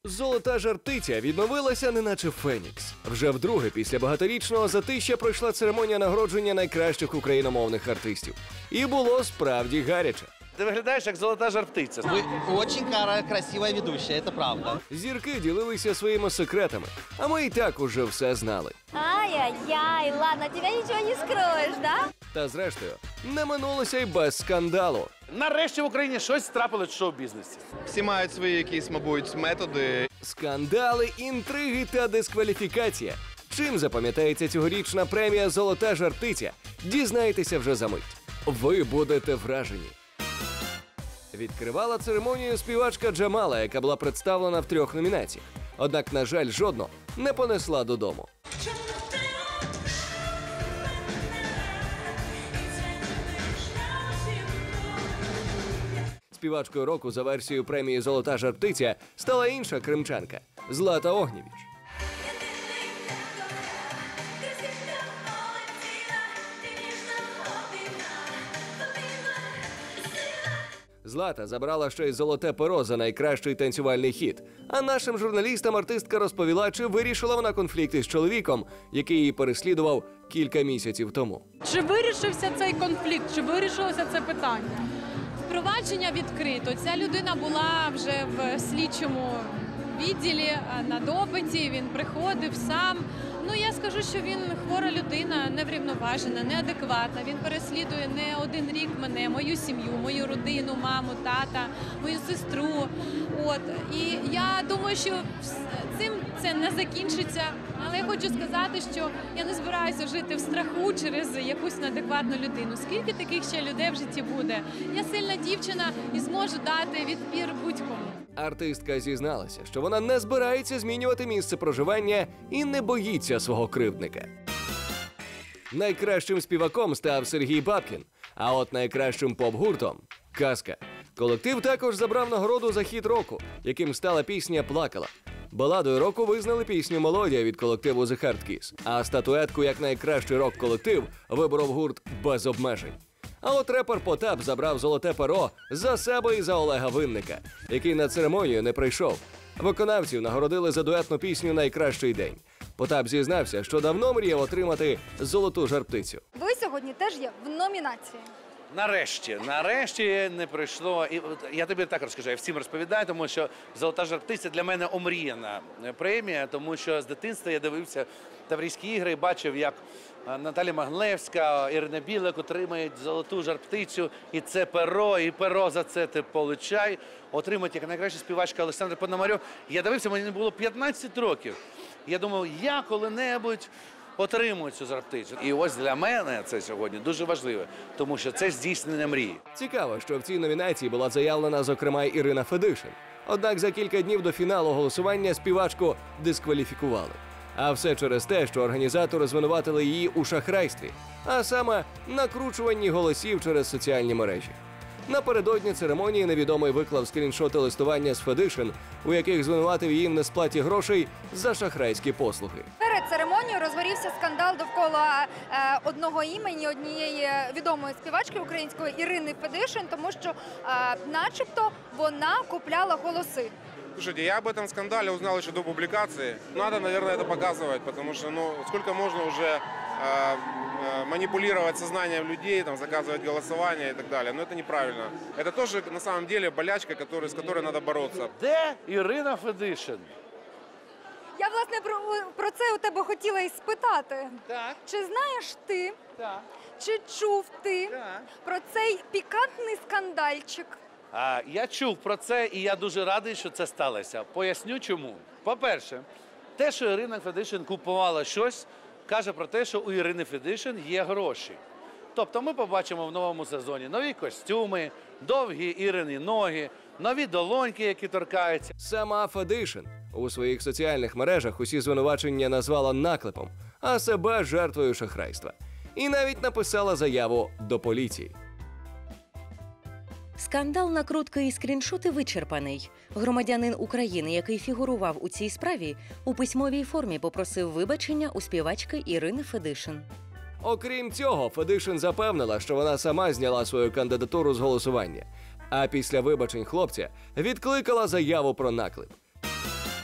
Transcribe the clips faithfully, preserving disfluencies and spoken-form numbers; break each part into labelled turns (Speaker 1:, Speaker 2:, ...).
Speaker 1: Золота жар-птиця відновилася неначе Фенікс. Вже вдруге після багаторічного затища пройшла церемонія нагородження найкращих україномовних артистів. І було справді гаряче.
Speaker 2: Ти виглядаєш як золота жар-птиця.
Speaker 3: Ви дуже красива ведуча, це правда.
Speaker 1: Зірки ділилися своїми секретами, а ми і так уже все знали.
Speaker 4: Ай-яй-яй, ладно, тебя ничего не скроешь, да?
Speaker 1: Та зрештою, не минулося й без скандалу.
Speaker 2: Нарешті в Україні щось трапилось в шоу-бізнесі.
Speaker 5: Всі мають свої якісь, мабуть, методи.
Speaker 1: Скандали, інтриги та дискваліфікація. Чим запам'ятається цьогорічна премія «Золота жар-птиця»? Дізнайтеся вже за мить. Ви будете вражені. Відкривала церемонію співачка Джамала, яка була представлена в трьох номінаціях. Однак, на жаль, жодну не понесла додому. Співачкою року за версією премії «Золота жар-птиця» стала інша кримчанка – Злата Огнєвіч. Злата забрала ще й «Золоте перо» за найкращий танцювальний хіт. А нашим журналістам артистка розповіла, чи вирішила вона конфлікт із чоловіком, який її переслідував кілька місяців тому.
Speaker 6: Чи вирішився цей конфлікт, чи вирішилося це питання? Впровадження відкрито. Ця людина була вже в слідчому відділі на допиті, він приходив сам. Ну, я скажу, що він хвора людина, неврівноважена, неадекватна. Він переслідує не один рік мене, мою сім'ю, мою родину, маму, тата, мою сестру. От. І я думаю, що цим це не закінчиться. Але я хочу сказати, що я не збираюся жити в страху через якусь неадекватну людину. Скільки таких ще людей в житті буде? Я сильна дівчина і зможу дати відпір будь-кому.
Speaker 1: Артистка зізналася, що вона не збирається змінювати місце проживання і не боїться свого кривдника. Найкращим співаком став Сергій Бабкін, а от найкращим поп-гуртом – «Казка». Колектив також забрав нагороду за хіт року, яким стала пісня «Плакала». Баладою року визнали пісню «Мелодія» від колективу The Hard Kiss, а статуетку як найкращий рок-колектив виборов гурт «Без обмежень». А от репер Потап забрав «Золоте перо» за себе і за Олега Винника, який на церемонію не прийшов. Виконавців нагородили за дуетну пісню «Найкращий день». Потап зізнався, що давно мріяв отримати «Золоту жар-птицю».
Speaker 4: Ви сьогодні теж є в номінації.
Speaker 2: Нарешті, нарешті не прийшло. І я тобі так розкажу, я всім розповідаю, тому що «Золота жар-птиця» для мене омріяна премія, тому що з дитинства я дивився Таврійські ігри і бачив, як Наталя Маглевська, Ірина Білик отримають «Золоту жар-птицю», і це перо, і перо за це ти получай. Отримають як найкраща співачка Олександр Пономарьов. Я дивився, мені було п'ятнадцять років. Я думав, я коли-небудь отримую цю жар-птицю. І ось для мене це сьогодні дуже важливо, тому що це здійснення мрії.
Speaker 1: Цікаво, що в цій номінації була заявлена, зокрема, Ірина Федишин. Однак за кілька днів до фіналу голосування співачку дискваліфікували. А все через те, що організатори звинуватили її у шахрайстві, а саме накручуванні голосів через соціальні мережі. Напередодні церемонії невідомий виклав скріншоти листування з Федишин, у яких звинуватив її в несплаті грошей за шахрайські послуги.
Speaker 4: Перед церемонією розгорівся скандал довкола е, одного імені, однієї відомої співачки української Ірини Федишин, тому що е, начебто вона купляла голоси.
Speaker 7: Слушайте, я об этом скандале узнал еще до публикации. Надо, наверное, это показывать, потому что, ну, сколько можно уже э, э, манипулировать сознанием людей, там, заказывать голосование и так далее. Но это неправильно. Это тоже, на самом деле, болячка, который, с которой надо бороться.
Speaker 2: Де Ірина Федишин?
Speaker 4: Я, власне, про, про це у тебе хотіла і спитати.
Speaker 2: Так.
Speaker 4: Чи знаєш ти,
Speaker 2: Так.
Speaker 4: чи чув ти
Speaker 2: Так.
Speaker 4: про цей пікантний скандальчик?
Speaker 2: А, я чув про це, і я дуже радий, що це сталося. Поясню чому. По-перше, те, що Ірина Федишин купувала щось, каже про те, що у Ірини Федишин є гроші. Тобто ми побачимо в новому сезоні нові костюми, довгі Ірині ноги, нові долоньки, які торкаються.
Speaker 1: Сама Федишин у своїх соціальних мережах усі звинувачення назвала наклепом, а себе жертвою шахрайства. І навіть написала заяву до поліції.
Speaker 8: Скандал, накрутки і скріншоти вичерпаний. Громадянин України, який фігурував у цій справі, у письмовій формі попросив вибачення у співачки Ірини Федишин.
Speaker 1: Окрім цього, Федишин запевнила, що вона сама зняла свою кандидатуру з голосування, а після вибачень хлопця відкликала заяву про наклеп.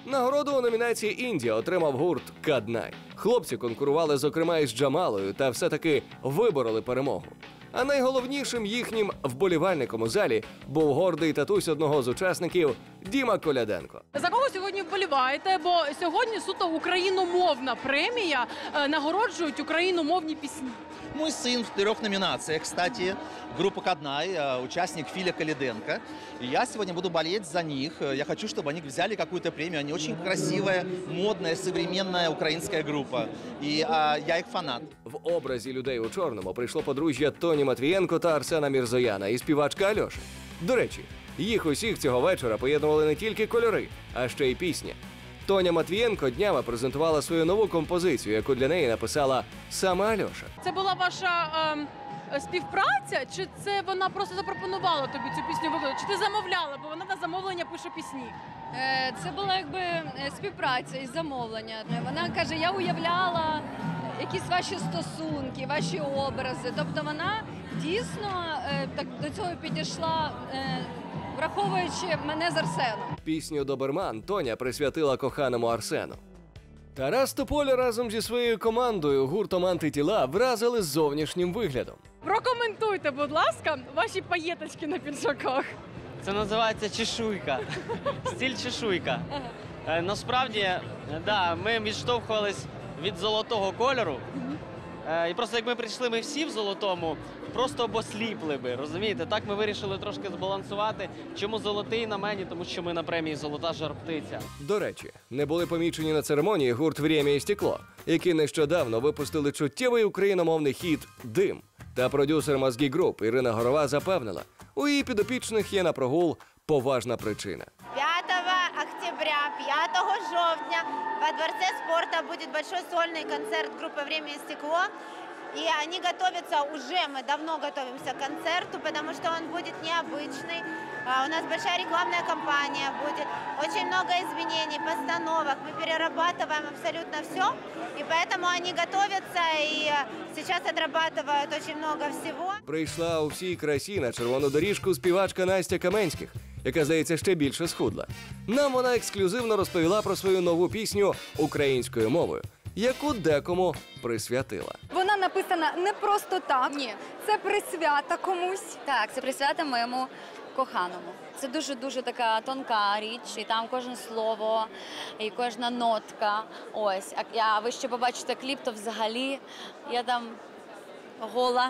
Speaker 1: Нагороду у номінації «Індія» отримав гурт «Каднай». Хлопці конкурували, зокрема, із Джамалою, та все-таки вибороли перемогу. А найголовнішим їхнім вболівальником у залі був гордий татусь одного з учасників Діма Коляденко.
Speaker 6: За кого сьогодні вболіваєте? Бо сьогодні суто україномовна премія, е, нагороджують україномовні пісні.
Speaker 3: Мой сын в трех номинациях, кстати, группа «Каднай», э, участник Филя Коляденко. И я сегодня буду болеть за них. Я хочу, чтобы они взяли какую-то премию. Они очень красивая, модная, современная украинская группа. И а, я их фанат.
Speaker 1: В образі людей у чорному прийшло подружжя Тоні Матвієнко та Арсена Мірзояна і співачка Альоша. До речі, їх усіх цього вечора поєднували не тільки кольори, а ще й пісня. Тоня Матвієнко днями презентувала свою нову композицію, яку для неї написала саме Альоша.
Speaker 6: Це була ваша е, співпраця, чи це вона просто запропонувала тобі цю пісню виконати? Чи ти замовляла, бо вона на замовлення пише пісні?
Speaker 9: Е, Це була якби е, співпраця і замовлення. Вона каже, я уявляла якісь ваші стосунки, ваші образи. Тобто вона дійсно е, так до цього підійшла, е, враховуючи мене з Арсеном.
Speaker 1: Пісню «Доберман» Тоня присвятила коханому Арсену. Тарас Тополь разом зі своєю командою гуртом «Антитіла» вразили зовнішнім виглядом.
Speaker 6: Прокоментуйте, будь ласка, ваші паєточки на піджаках.
Speaker 10: Це називається чешуйка. Стиль чешуйка. Е, насправді, е, да, ми відштовхувались від золотого кольору. Е, і просто як ми прийшли, ми всі в золотому, просто б осліпли би, розумієте? Так ми вирішили трошки збалансувати. Чому золотий на мені? Тому що ми на премії «Золота жар-птиця».
Speaker 1: До речі, не були помічені на церемонії гурт «Врємя і стекло», які нещодавно випустили чуттєвий україномовний хіт «Дим». Та продюсер «Мозгі Груп» Ірина Горова запевнила, у її підопічних є на прогул поважна причина.
Speaker 11: пятого октября, пятого жовтня во Дворце спорта будет большой сольный концерт группы «Время и стекло». И они готовятся уже, мы давно готовимся к концерту, потому что он будет необычный. У нас большая рекламная кампания будет, очень много изменений, постановок. Мы перерабатываем абсолютно все, и поэтому они готовятся и сейчас отрабатывают очень много всего.
Speaker 1: Прийшла у всій красі на червону доріжку співачка Настя Каменських, яка, здається, ще більше схудла. Нам вона ексклюзивно розповіла про свою нову пісню українською мовою, яку декому присвятила.
Speaker 4: Вона написана не просто так.
Speaker 9: Ні.
Speaker 4: Це присвята комусь.
Speaker 9: Так, це присвята моєму коханому. Це дуже-дуже така тонка річ, і там кожне слово, і кожна нотка. Ось, а я, ви ще побачите кліп, то взагалі я там гола.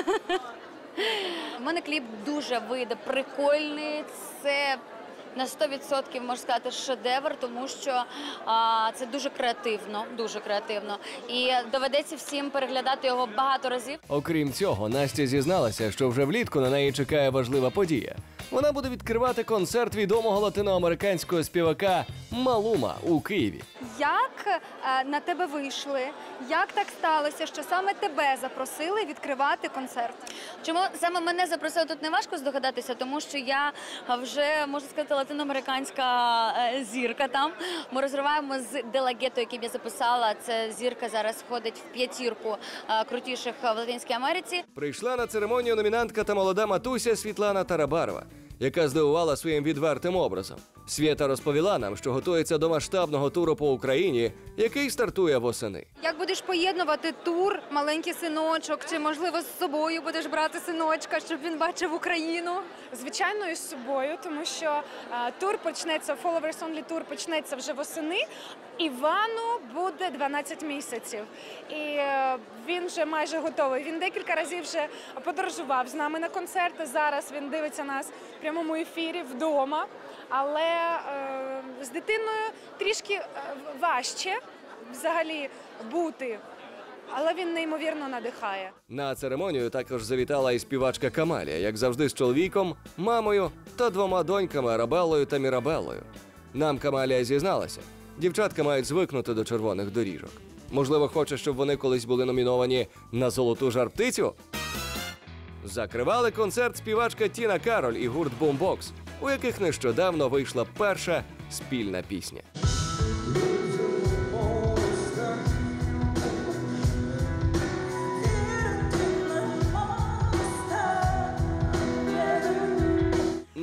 Speaker 9: У мене кліп дуже вийде прикольний. Це на сто відсотків, можна сказати, шедевр, тому що а, це дуже креативно, дуже креативно. І доведеться всім переглядати його багато разів.
Speaker 1: Окрім цього, Настя зізналася, що вже влітку на неї чекає важлива подія. Вона буде відкривати концерт відомого латиноамериканського співака Малума у Києві.
Speaker 4: Як е, на тебе вийшли? Як так сталося, що саме тебе запросили відкривати концерт?
Speaker 9: Чому саме мене запросили, тут не важко здогадатися, тому що я вже, можна сказати, латиноамериканська е, зірка там. Ми розриваємо з Делагето, який я записала. Це зірка зараз входить в п'ятірку е, крутіших в Латинській Америці.
Speaker 1: Прийшла на церемонію номінантка та молода матуся Світлана Тарабарова, яка здивувала своїм відвертим образом. Свята розповіла нам, що готується до масштабного туру по Україні, який стартує восени.
Speaker 4: Як будеш поєднувати тур, маленький синочок, чи, можливо, з собою будеш брати синочка, щоб він бачив Україну?
Speaker 12: Звичайно, із собою, тому що е, тур почнеться, Followers Only тур почнеться вже восени. Івану буде дванадцять місяців. І е, він вже майже готовий. Він декілька разів вже подорожував з нами на концерти. Зараз він дивиться нас в прямому ефірі вдома. Але е, з дитиною трішки е, важче взагалі бути. Але він неймовірно надихає.
Speaker 1: На церемонію також завітала і співачка Камалія, як завжди з чоловіком, мамою та двома доньками Арабеллою та Мірабеллою. Нам Камалія зізналася, дівчатка мають звикнути до червоних доріжок. Можливо, хоче, щоб вони колись були номіновані на «Золоту жар-птицю»? Закривали концерт співачка Тіна Кароль і гурт «Бумбокс», у яких нещодавно вийшла перша спільна пісня.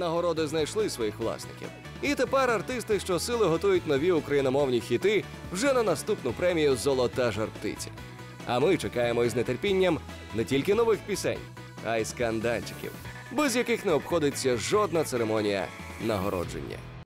Speaker 1: нагороди знайшли своїх власників. І тепер артисти щосили готують нові україномовні хіти вже на наступну премію «Золота жар-птиця». А ми чекаємо із нетерпінням не тільки нових пісень, а й скандальчиків, без яких не обходиться жодна церемонія нагородження.